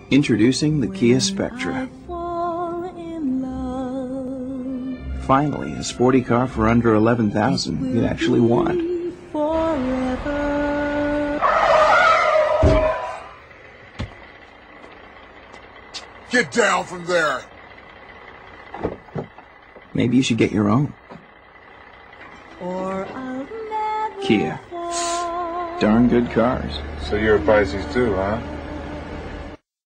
Introducing the Kia Spectra. Finally, a sporty car for under $11,000 you'd actually want. Get down from there! Maybe you should get your own. Kia. Darn good cars. So you're a Pisces too, huh?